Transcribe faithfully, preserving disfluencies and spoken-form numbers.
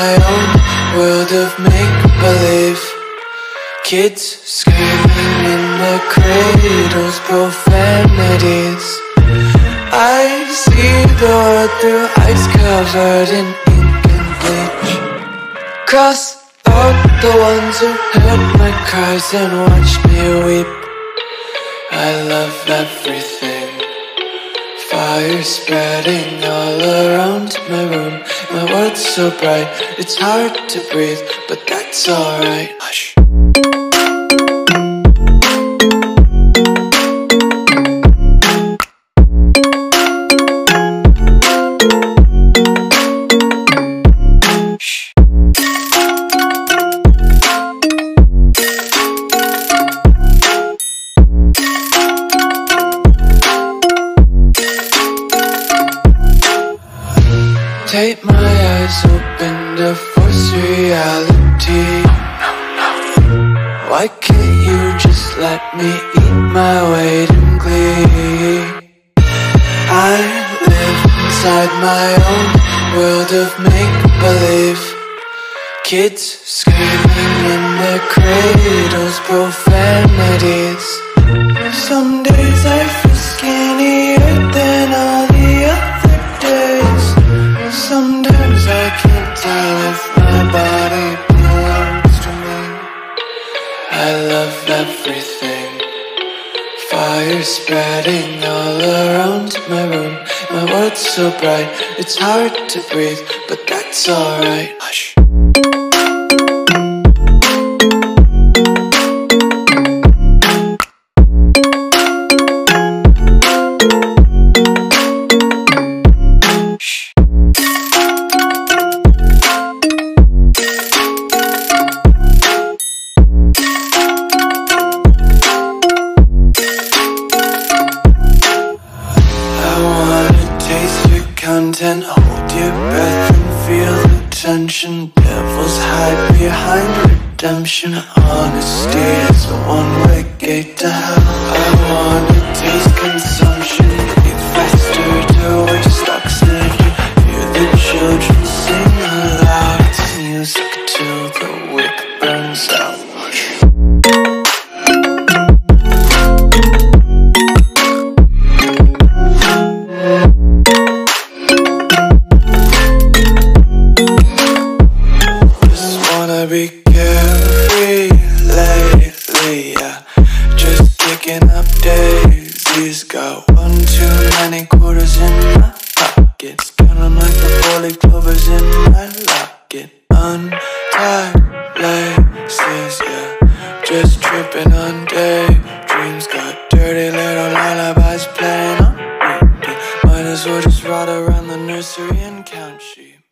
my own world of make-believe. Kids screaming in their cradles, profanities. I see the world through ice covered in ink and bleach. Cross out the ones who heard my cries and watched me weep. I love everything. Fire spreading all around my room. My world's so bright, it's hard to breathe, but that's alright. Hush. Take my eyes open to force reality. Why can't you just let me eat my weight in glee? I live inside my own world of make-believe. Kids screaming in their cradles, profanities. Some days I feel skinnier than all the other days. Sometimes I can't tell if my body belongs to me. I love everything. Fire spreading all around my room. My world's so bright, it's hard to breathe, but that's alright. Hush. Content, hold your breath and feel the tension. Devils hide behind redemption. Honesty is a one-way gate to hell. I wanna taste consumption. Breathe faster to waste oxygen. Hear the children sing aloud. It's music till the wick burns out. Be carefree lately, yeah. Just kicking up daisies. Got one too many quarters in my pockets. Counting like the four-leaf clovers in my locket. Untied laces, yeah. Just tripping on daydreams. Got dirty little lullabies playing on repeat. Might as well just ride around the nursery and count sheep.